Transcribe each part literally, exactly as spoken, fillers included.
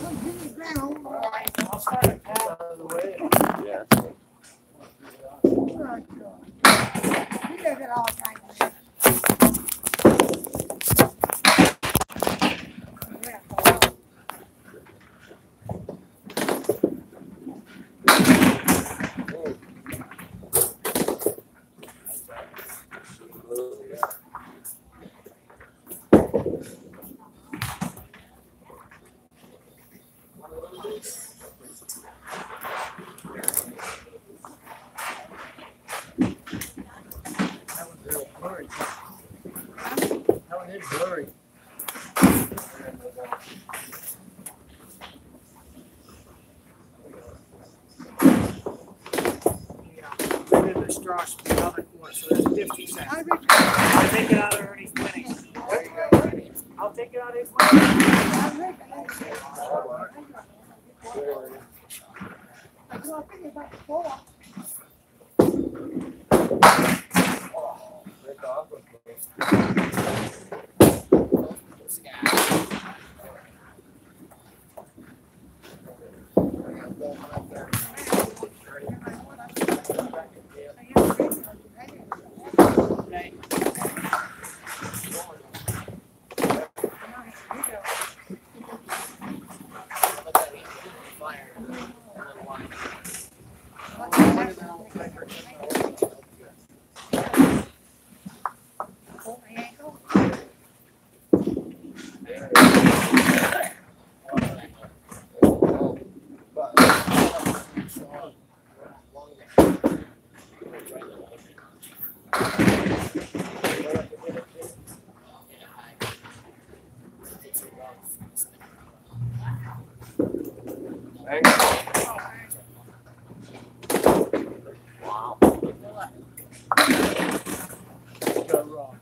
I'll start a cat out of the way. Yeah. He does it all the time. Blurry. Maybe the straw should be another four, so there's fifty cents. I'll take it out of Ernie's pennies. I'll take it out of his Wow. Go wrong.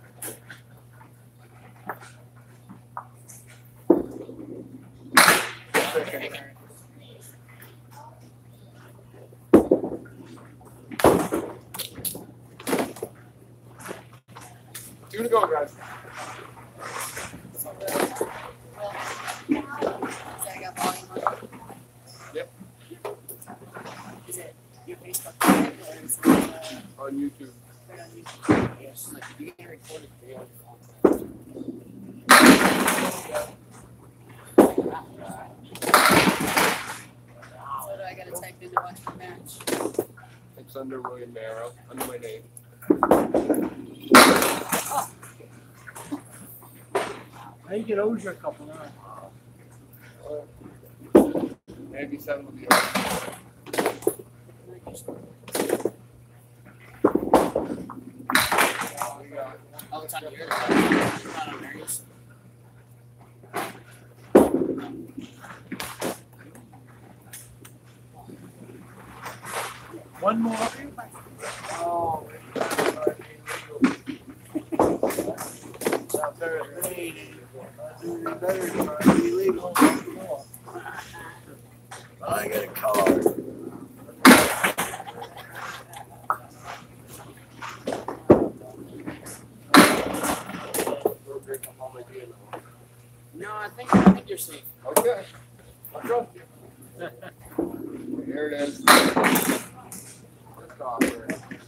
Two to go, guys. Yep. Is it your Facebook page or is it uh, On YouTube. right on YouTube? Yes, like you can record it for your own phone. So do I gotta type in to watch the match? It's under William Barrow, under my name. Oh, I think it owes you a couple now. Maybe seven will be over. oh, it's on yours. It's not on Ernie's. One more. Oh, it's out there at raining. Better than illegal. I got a car. No, I think I think you're safe. Okay. I'll trust you. Here it is. Just off there.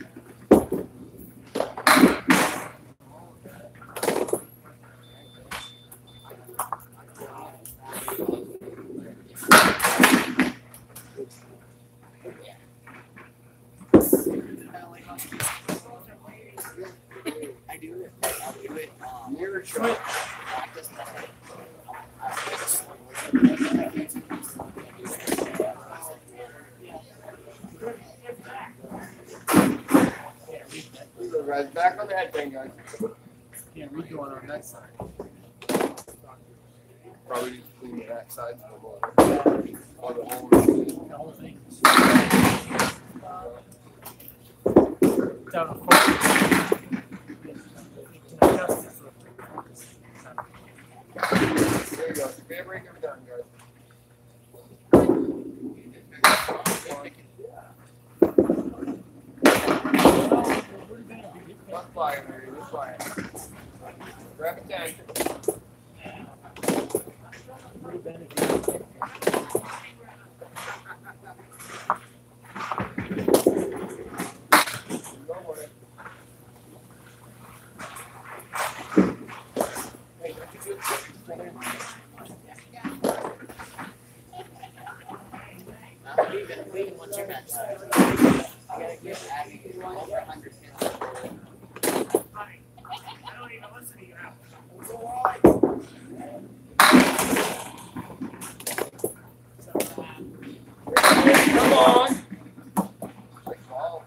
I do it. I'll do it. Um, Near a shot. practice. Guys, back on the headband, guys. Can't read the one on that side. Probably just clean the back side of the water. Or the whole machine. The whole thing. Down a foot. There you go. Bam breaker done, guys. One fire, Mary. One fire. Grab a ten. even, even once you're done. I gotta get actually over a hundred pins. Honey, I don't even listen to you now. Come on. Like ball.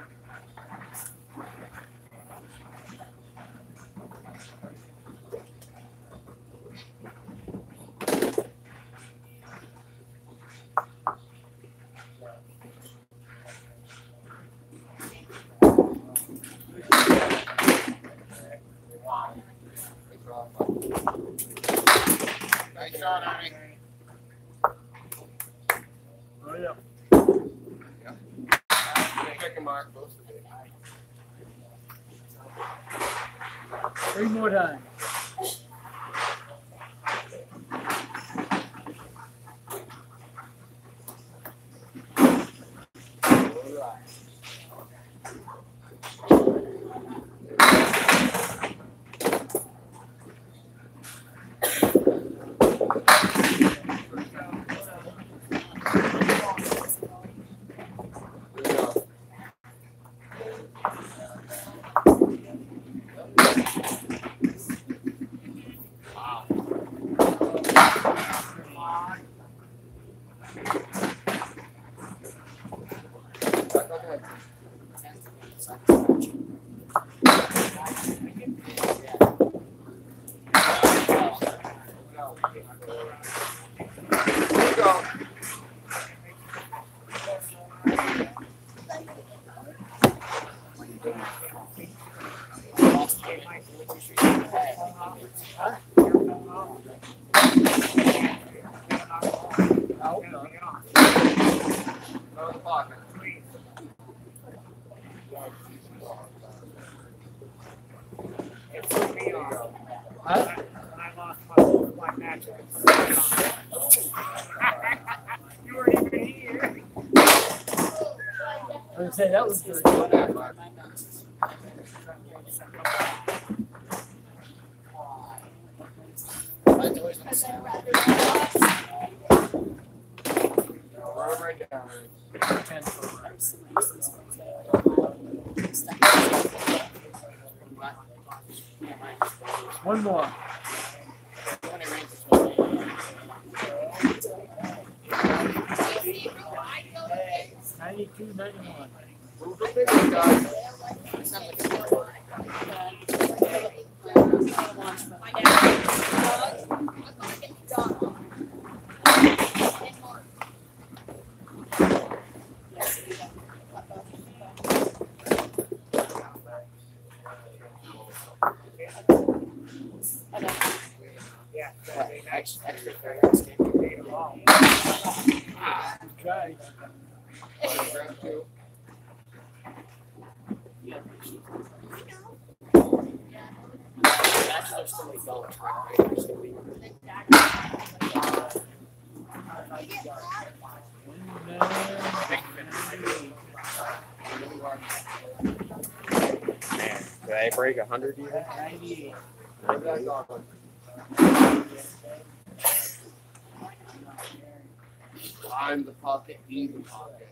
Nice shot, Ernie. Oh, yeah. Check mark, close to me. Three more times. I would say that was good. Right down. One more. Ninety-two, ninety-one. Move the bigger guys. Yeah. Extra, extra fair. Try. Grab two. Bachelor's still a goal, right? Still be- Man, did I break a hundred even? ninety-eight. Where's that gone? I'm the pocket, he's the pocket.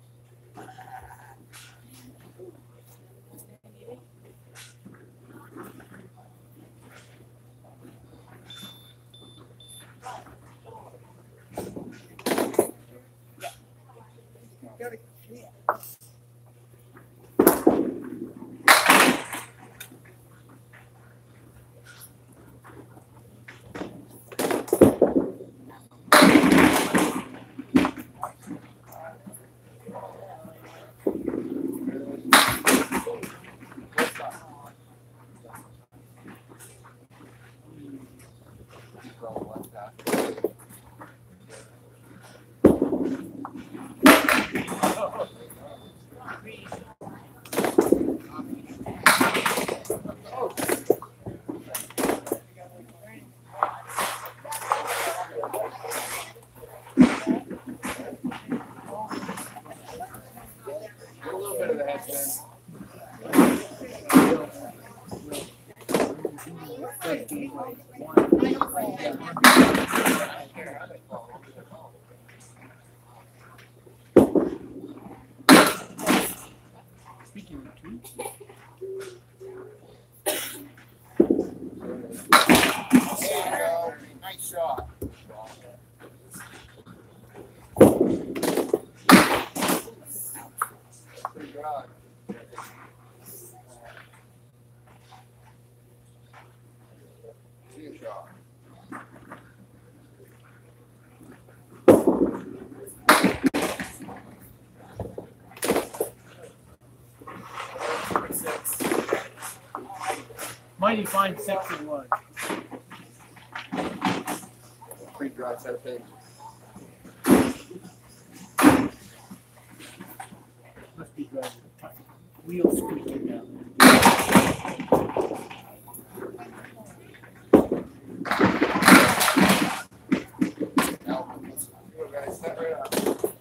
Get a little bit of the headstand. ninety-five six it was. Pretty dry set of pins. Must be driving wheels squeaking down there. Now, you guys set right up.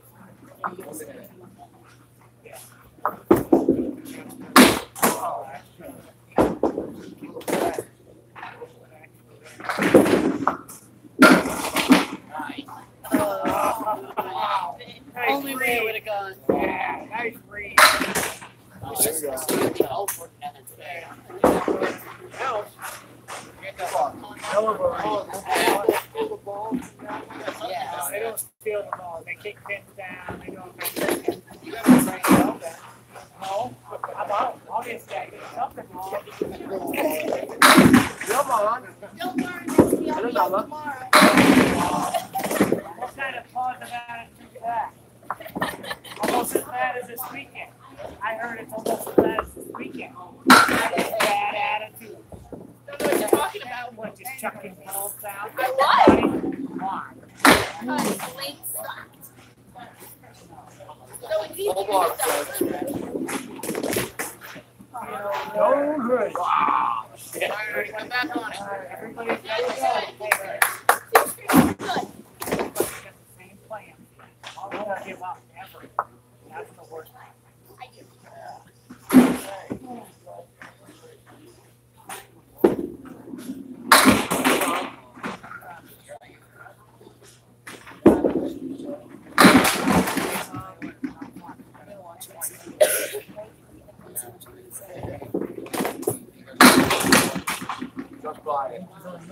Only way it would have gone. Yeah, nice read. Oh, there we go. Elf working at it today. Elf. Yeah. They don't steal the ball. They kick pins down. They don't. You haven't trained out then. No. How about obviously I get something wrong. Come on. Don't learn this. I'll be out tomorrow. What kind of positive attitude is that? Almost as bad as this weekend. I heard it's almost as bad as this weekend. Bad attitude. Don't know what you're talking about. What, just chucking balls down? I was. Why? Because the late sucked. So it's easy Hold to on, get No good. Wow. Alright, I'm back on it. Everybody's got Good. the same plan. I won't give up ever. That's the worst thing. I do. Just buy it.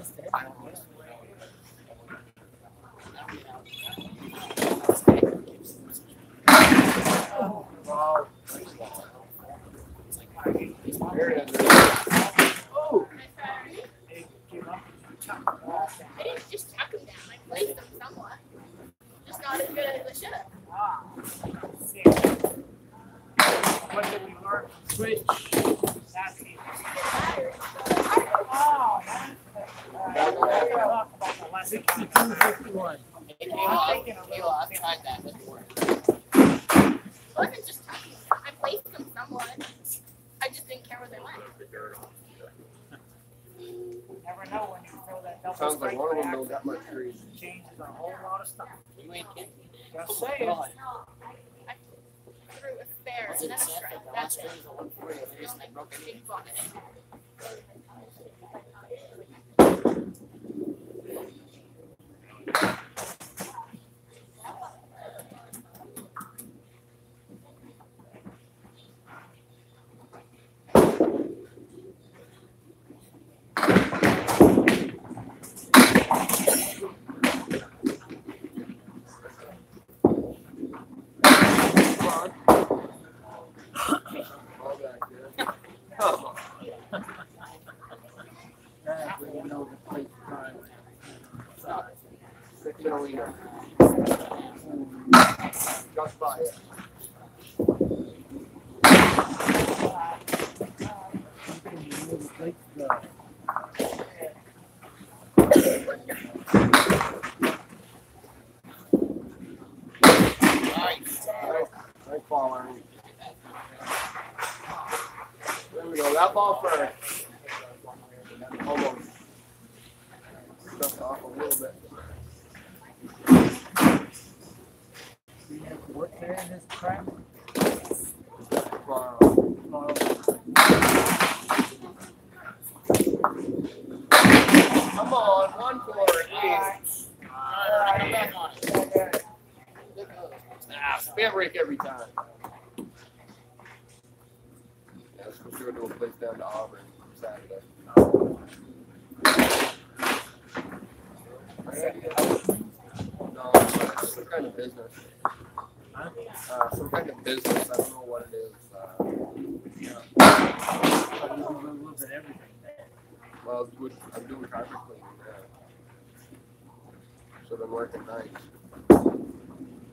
Wow. There it is. Oh. They give up and chuck the ball down. I didn't just chuck them down. I placed them somewhat. Just not as good as I should have. Ah, sick. What did we learn? Switch. That's easy. Oh, that's it. Talk about the lesson. sixty-two fifty-one. Hey, I'm Kayla, thinking of Kayla, I've tried that. It doesn't work. It wasn't just chucking them. I placed them somewhat. I just didn't care where they went. Never know when you throw that double Sounds like strike one of them back. don't got much trees. Changes a whole lot of stuff. You ain't kidding. Just saying. I threw a spare and then a strike. That's it. Big bucket. All back there. Come on. That's when you know the place time. Six in a leader. Just buy it. Nice. Nice, nice ball, Ernie. There we go. That ball first. Almost. Just off a little bit. Do you have to work there in this crap? Tomorrow. Tomorrow? Come on, one for it, please. Alright, back on it. Ah, spin break every time. Yeah, let's for sure do a place down to Auburn Saturday. No, it's some kind of business. Uh, some kind of business. I don't know what it is. Uh, yeah. So you do a little bit of everything. Well, it's good. I'm doing carpet cleaning now. So I've been working nights.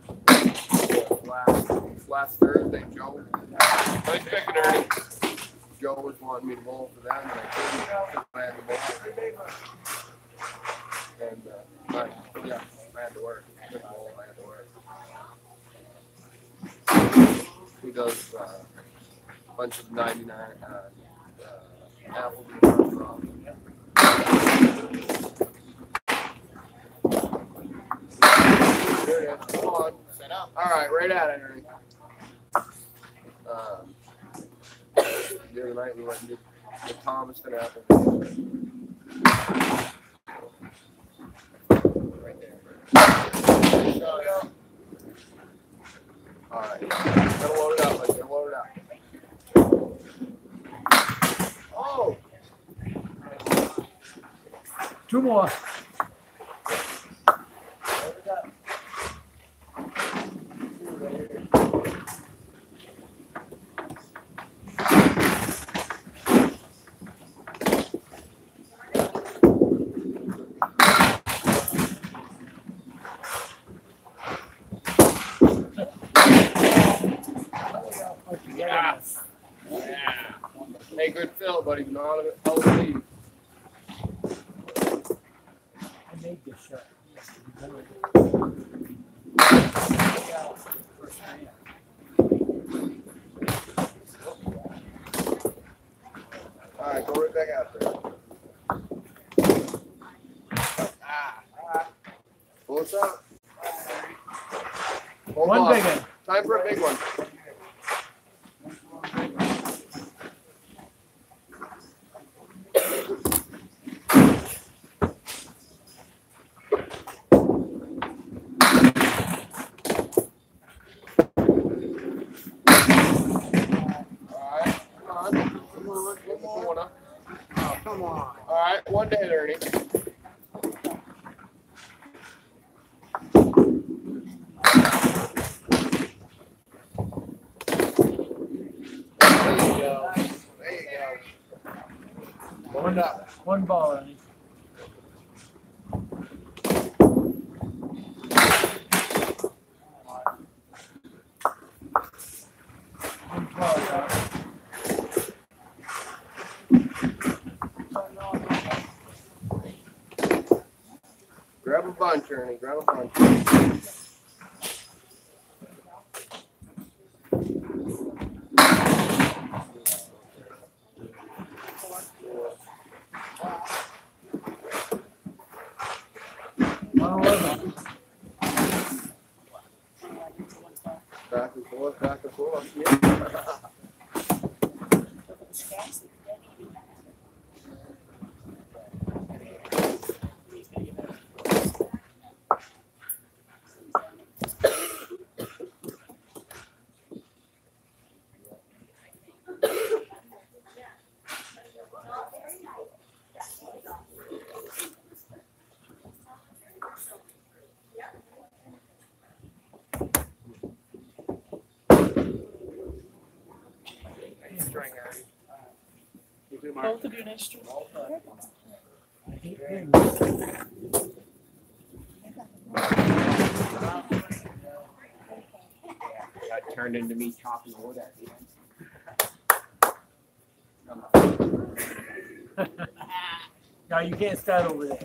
Last, last Thursday, Joe. Nice picking, Ernie. Joe was wanting me to bowl for them, and I couldn't because I had to bowl. And uh, I, yeah, I had to work. I couldn't bowl, I had to work. He does uh, a bunch of ninety-nine uh, uh, Applebee's. There it is. Come on. Set up. All right, right at it, Ernie. Um, the other night we went and did the Thomaston Applebee's. Right there. All right. Gotta load it up. Let's get load it up. Oh. Two more. Yeah. Yeah. Hey, good fill, buddy. Not a hell of a lead. I made this shot. All right, go right back out there. Ah. What's up? Hold One on. big one. Time for a big one. Come on. All right, one day, Ernie. There you go. There you go. One up. One ball, Ernie. One ball, Ernie. Grab a bunch, Ernie. Grab a bunch. One eleven. Back and forth, back and forth. Yeah. String, Ernie. You do Mark. Both of you nice string. I hate rings. That turned into me chopping wood at the end. No, you can't start over there.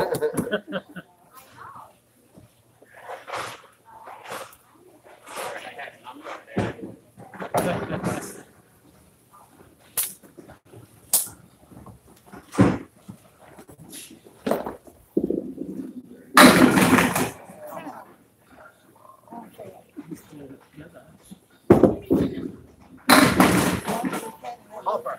Hopper.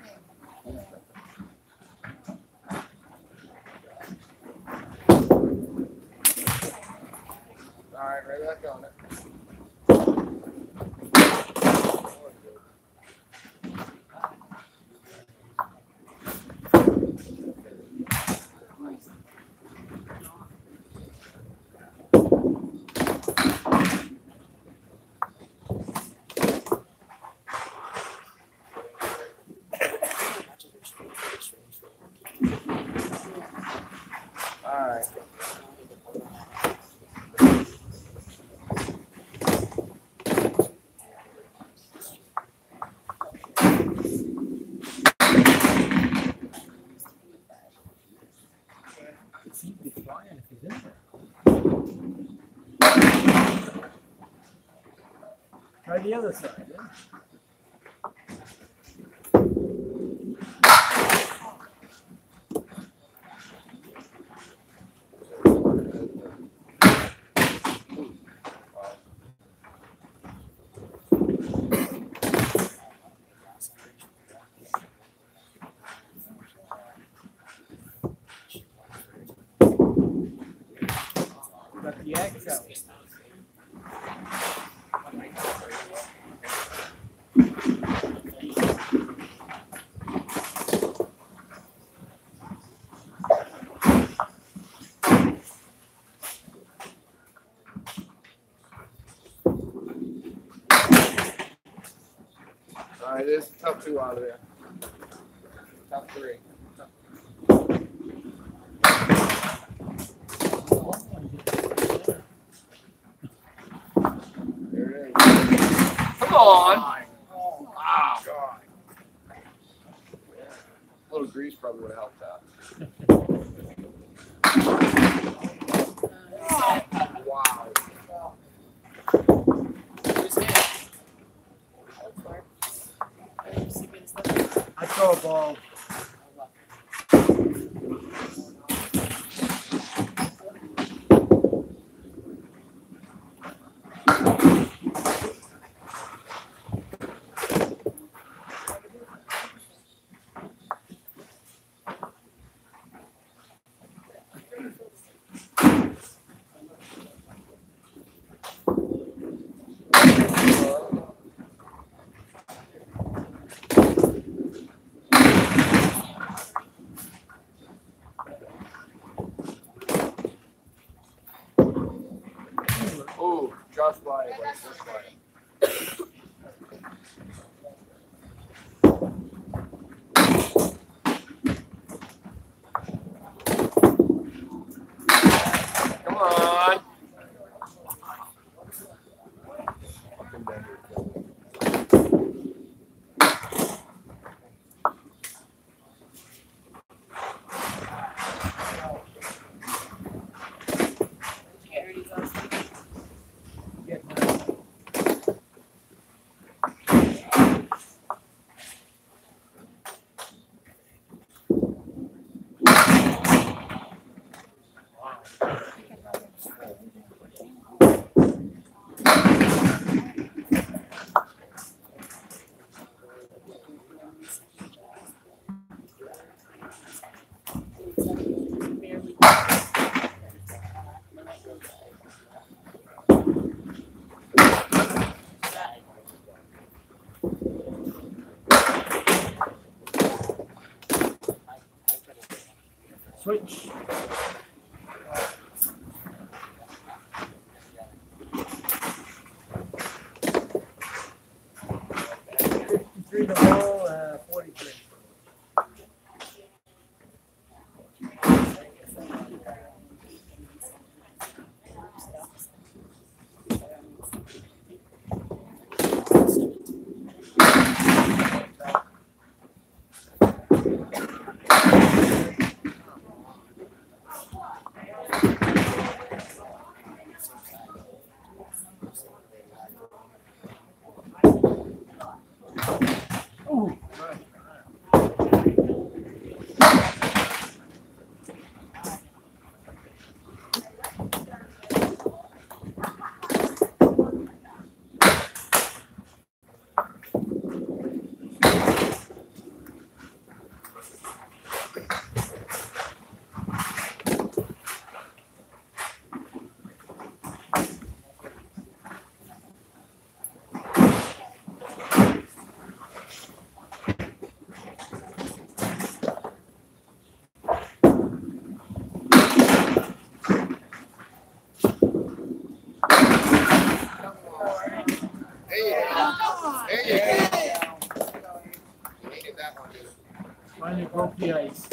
All right, right back on it. All right. the other side. Yeah? Got the X out. All right, this is tough two out of there. Top three. There it is. Come on. Wow. God. A little grease probably would have helped out. Wow. I throw a ball. Oh, just right. Wait, just right. Come on. Switch. fifty-three to roll, uh, forty-three. Finally broke the ice.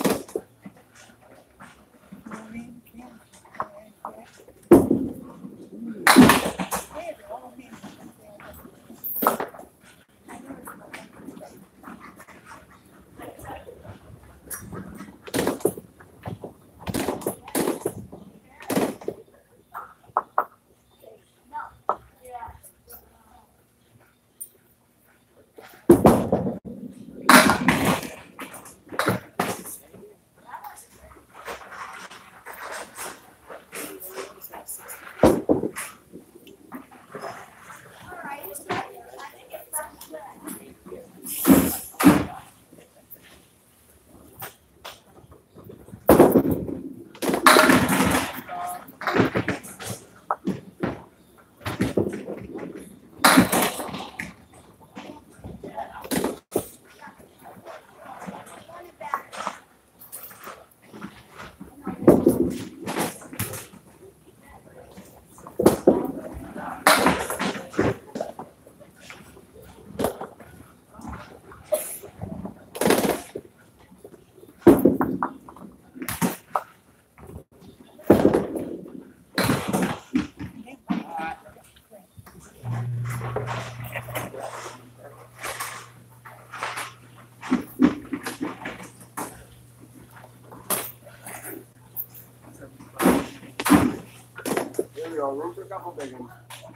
go. Room for a couple big ones.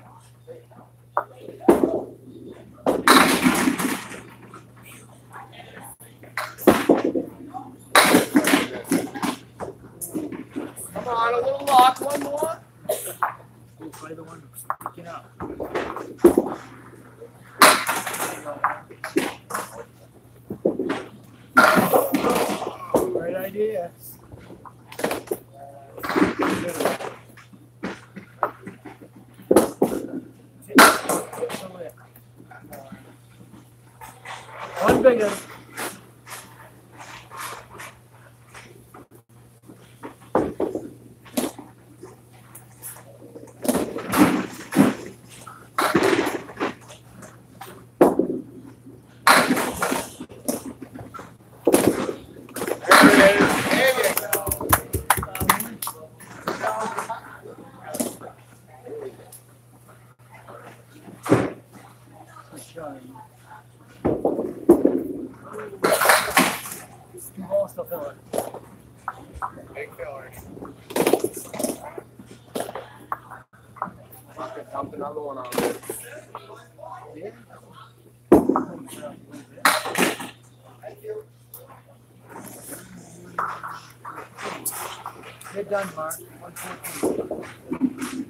Come on, a little lock, one more. We'll play the one sticking up. Great idea. One bigger. Big fillers. Okay, dump another one on there. Thank you. You're done, Mark. one fourteen.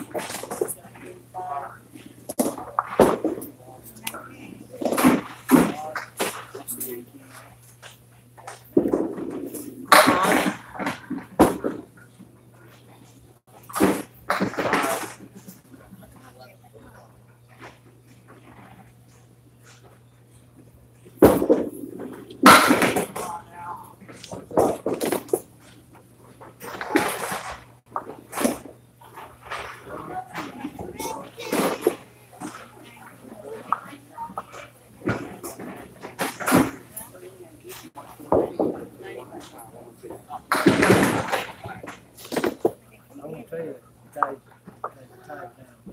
I won't tell you, died, died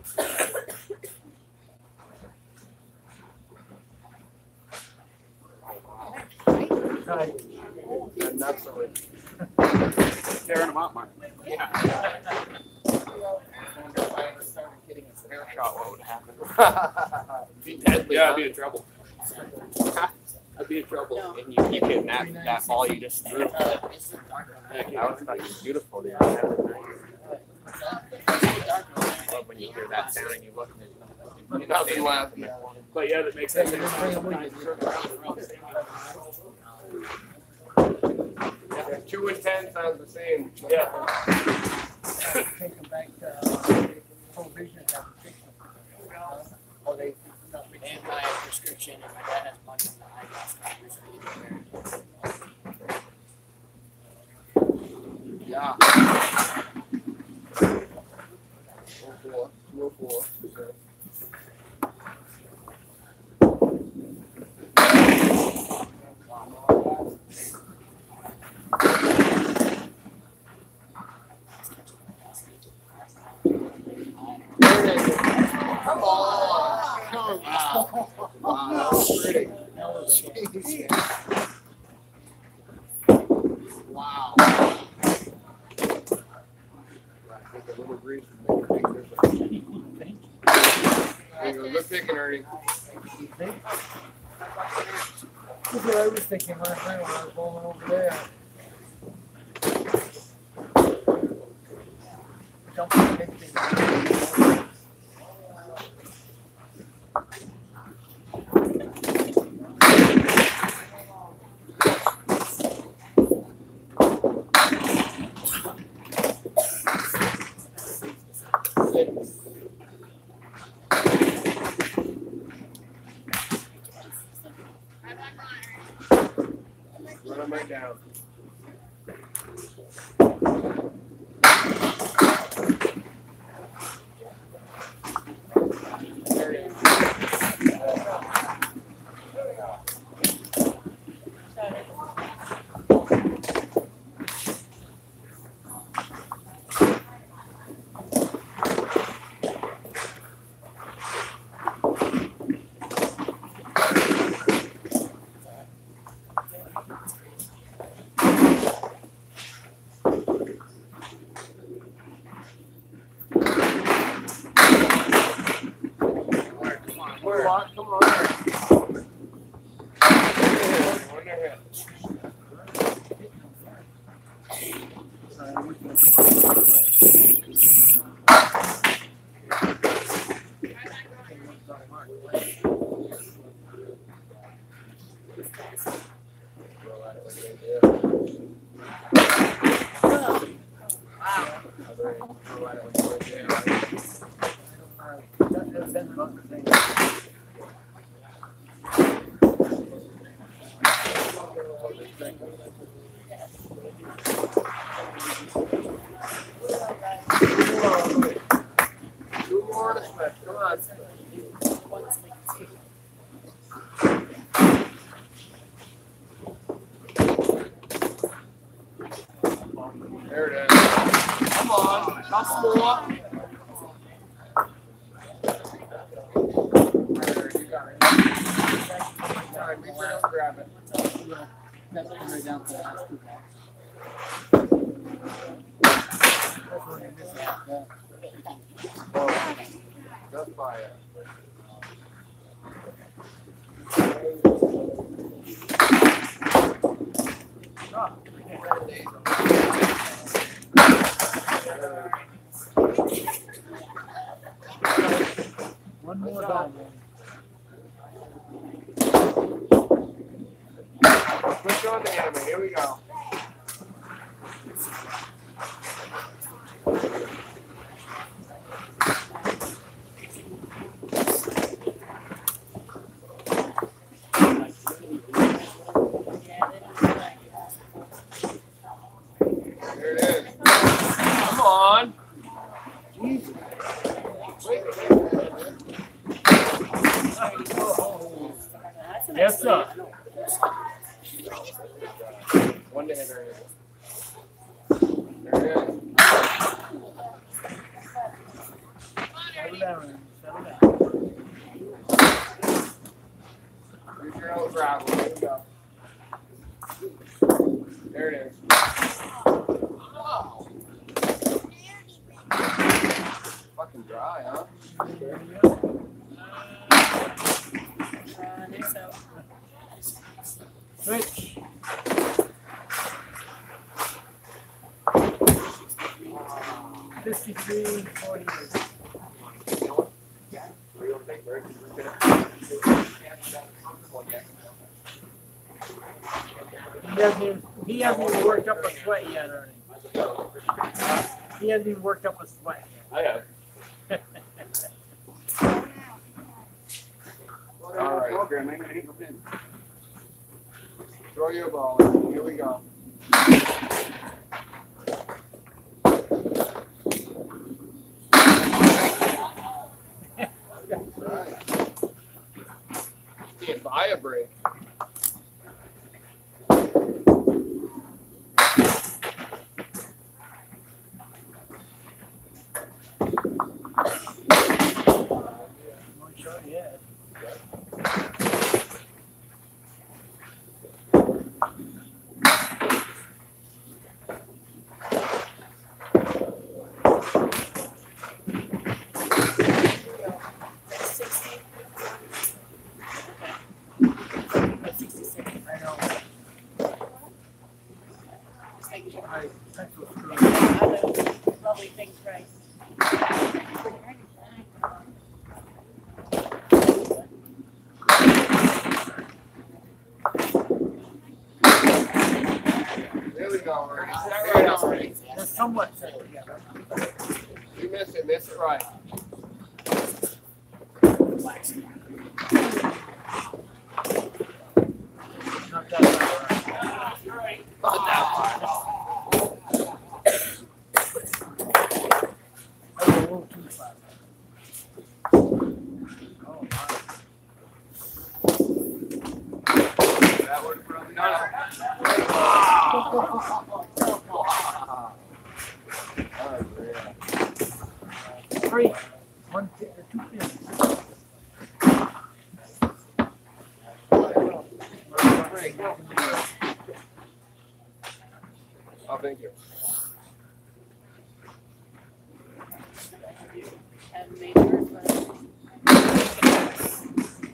down. Tied. And that's the way. Tearing them up, Mark. Yeah. Fair shot, what would happen? Be deadly, Yeah, huh? I'd be in trouble. I'd be in trouble. And you, you can that that ball you just threw. Heck, that was fucking beautiful, dude. That was nice. I love when you hear that sound and you look and there's Nothing left. But yeah, that makes sense. Yeah, two and ten sounds the same. Yeah. Take them back to provision and fix them. Or they, And my prescription, and my dad has money in the eye hospital. Yeah. Oh four. Two oh four. Okay. Come on. Come on. Wow, that was pretty. Wow. I think a little grease would make a big difference. There you go. Good picking, Ernie. you think? That's what I was thinking last night when I was bowling over there. Don't forget anything. Run them right down. There it is. what? Come on. One more hit. Two more to split. Come on. There it is. Come on. That's more. There, you got it. All right, reach out and grab it. That's right down to the last two balls. Oh, just by it. One more down. Switch on the hammer. Here we go. There it is. Come on. Jesus. Wait a minute. Yes, sir. One to hit, Ernie. There it is. Settle down. Settle down. Use your own gravel. There we go. There it is. Oh. Fucking dry, huh? Switch. Fifty-three, forty-eight. He hasn't even, he hasn't even worked up a sweat yet, Ernie. He hasn't even worked up a sweat I have. yet. All right. Throw your ball in. Here we go. Right. Can't buy a break. One shot, yeah. Lovely things, right? There we go, Ernie. There you go, Ernie. They're somewhat set together. You miss it, miss it right. Not that far. Not that far. That's a little too far. Oh, my. That would probably not. Oh, yeah. Three. One, two, two pins. Oh, thank you. Haven't made yours, but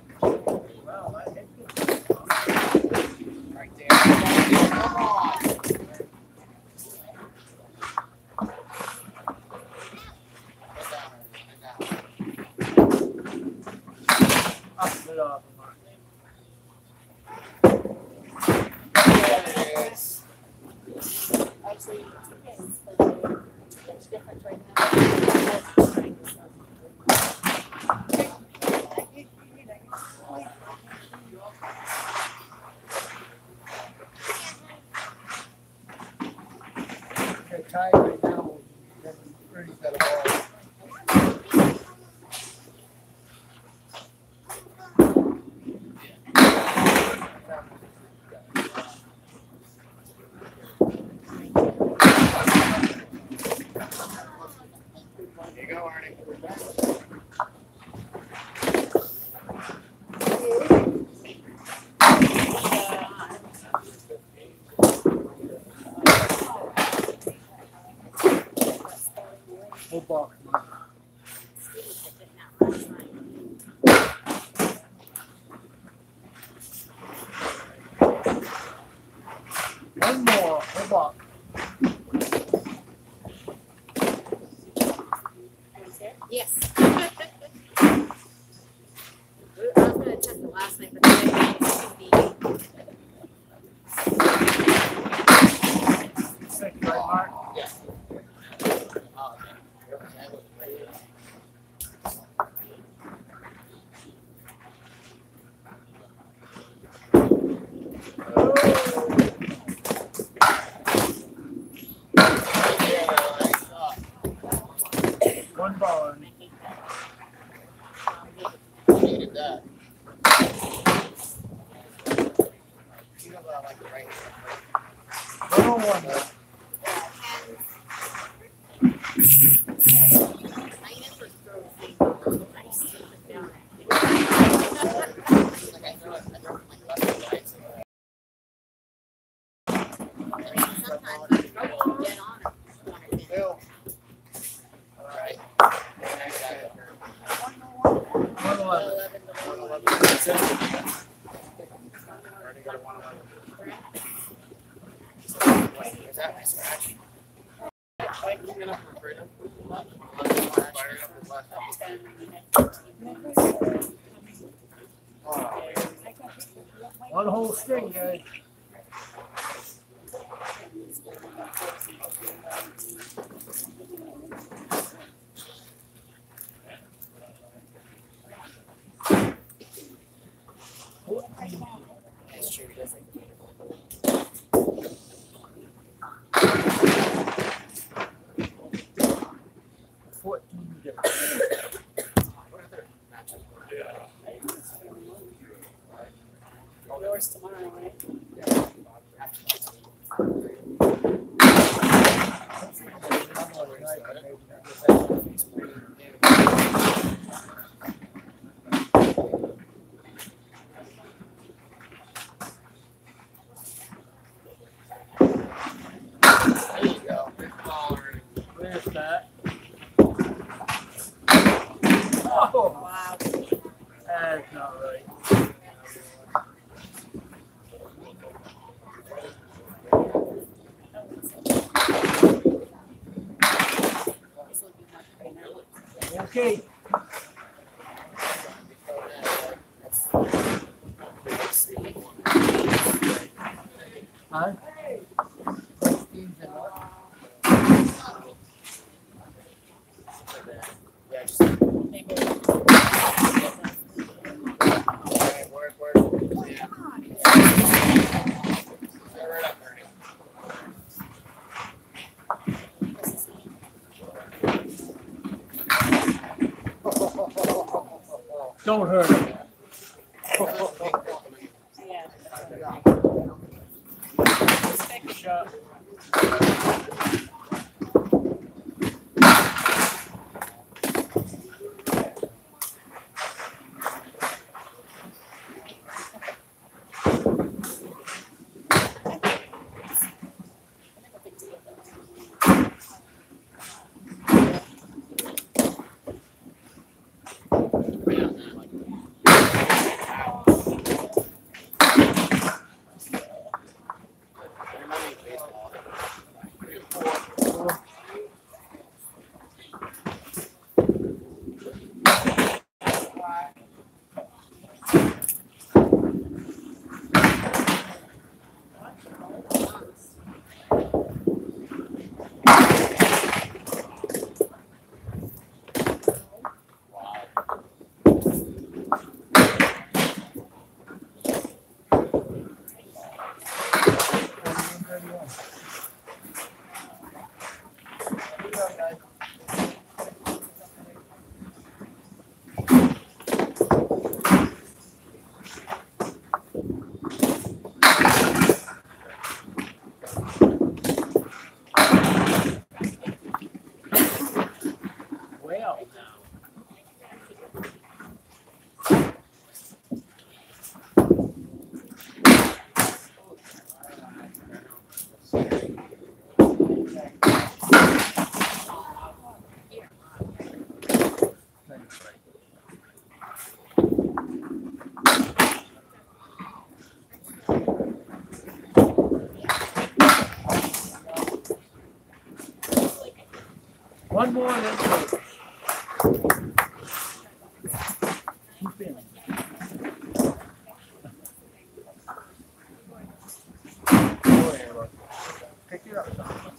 it off. Actually, chickens, but it's different right now. They're tired right now. Ernie's got a ball. Here you go, Ernie. Football. One more. Football. Yes. I was gonna check the last night, but today it's Sick, right, Mark? Yeah. Oh, okay. One ball, Ernie. Needed that. You know what I like to write? One on one. Like I throw it, I throw it from like left to right. So Bill. All right. One eleven. That's it. Ernie got a one eleven. Is that my scratch? Like, you get up for freedom. Fire up his left. One whole string, guys. That's true, he doesn't. Fourteen different. What other matches? yours tomorrow, right? There you go. Big ball, Ernie. Where's that? Oh, Wow. that's not right. He's looking like right now. Okay. Huh? Yeah, just Maybe. okay, work, work. Yeah. Get right up, Ernie. Don't hurt him. Yeah. Let's take a shot. Remember baseball. One more and then close. Keep in. Pick it up.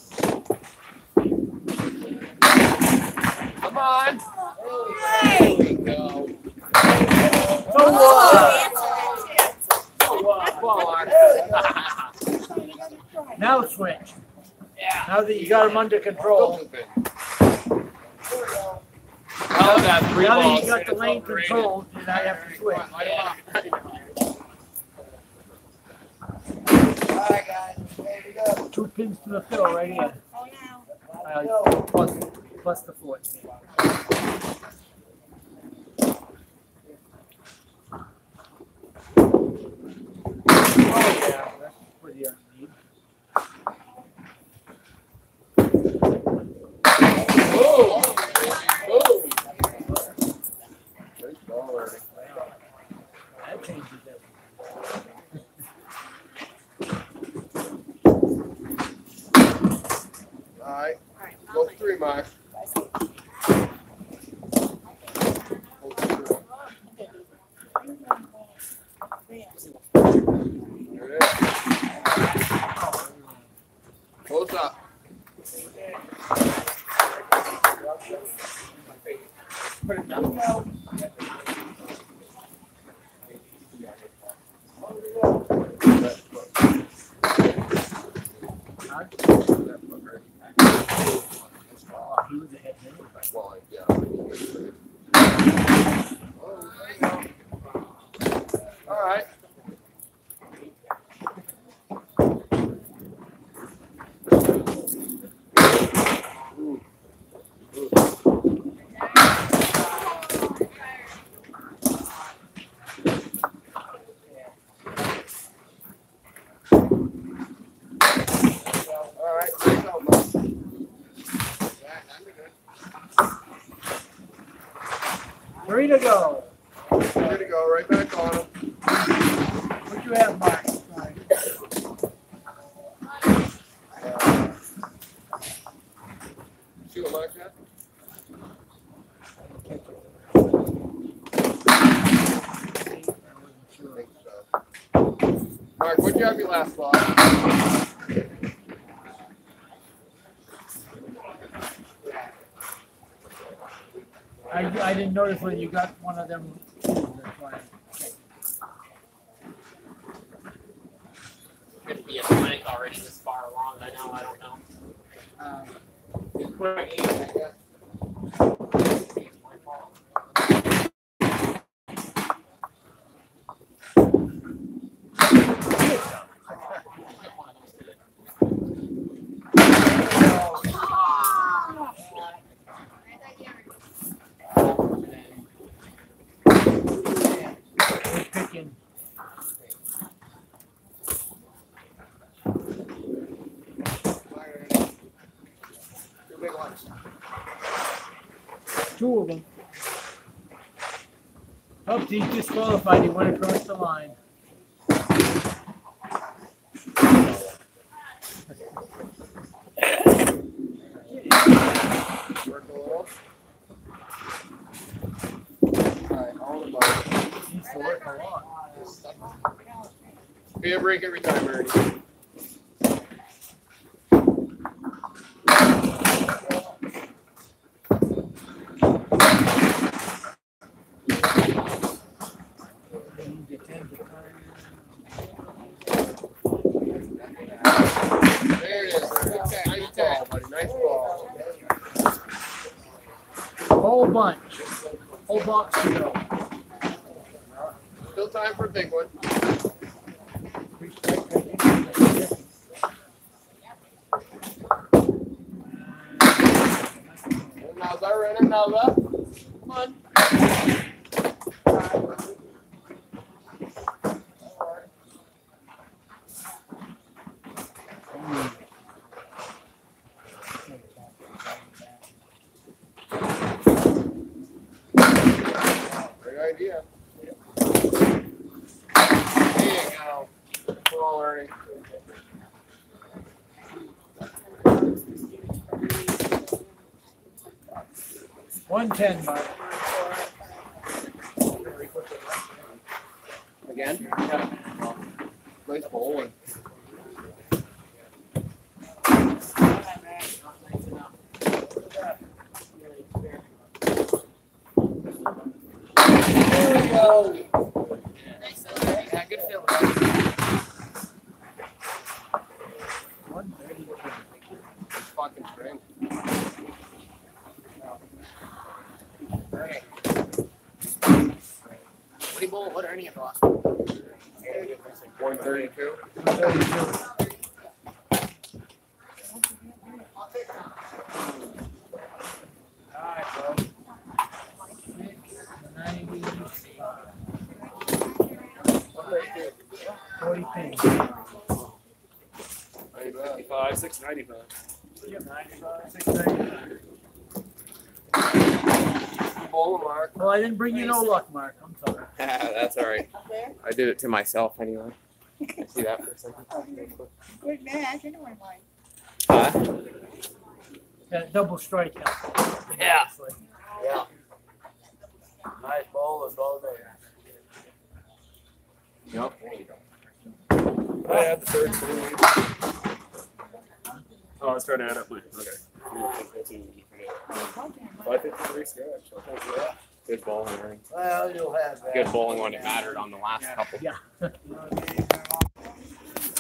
Come on. There we go. So what? Come on. Now switch. Yeah. Now that you got him under control. Oh, that three Now that balls. you got the lane controlled, then I have to switch. Alright guys, there we go. Two pins to the fill right here. Uh, plus, plus the foot. Oh yeah, that's pretty neat. Boom! Boom! Great ball, Ernie. That changes everything. Alright, go three, Mark. There it is. Close up. Put it down. Oh, he was ahead of everybody. Well, yeah. Alright. Ooh. Ooh. Alright, there you go, Mark. Three to go. There you go, right back on him. What you have, Mark? Uh, see what Mark got? I think so. Mark, what'd you have your last ball? I, I didn't notice when you got one of them. That's why. Could be a clinic already this far along. I know. I don't know. Um, we're picking. Two big ones. Two of them. Oh, he's disqualified. He went across the line. Work a little. Alright, hold the ball. He's work a lot. Be a break every time, Ernie. There it is. Nice ball, buddy. Nice ball. Whole bunch. Whole box to go. Still time for a big one. Now's our runner. Now's up. Come on. Great idea. There you go. Come on, Ernie. one ten, Mark. Again? Yeah. Nice bowling. There we go. Yeah, good feeling. one thirty-two. It's fucking strength. Right. What do you bowl? What Ernie have lost? one thirty-two. one thirty-two. All right, bro. forty pins. Five, six ninety-five. ninety-five, six ninety-five. Bowling, Mark. Well, I didn't bring you no luck, Mark. I'm sorry. That's all right. I did it to myself anyway. I see that for a second. Good match. I know I won. Huh? That double strike. Yeah. Yeah. Nice ball and ball there. Yep. I had the third three. Oh, I was trying to add up. Okay. five fifty-three scratch. Good bowling, Ernie. Well, you'll have that. Good bowling when it mattered on the last couple. Yeah.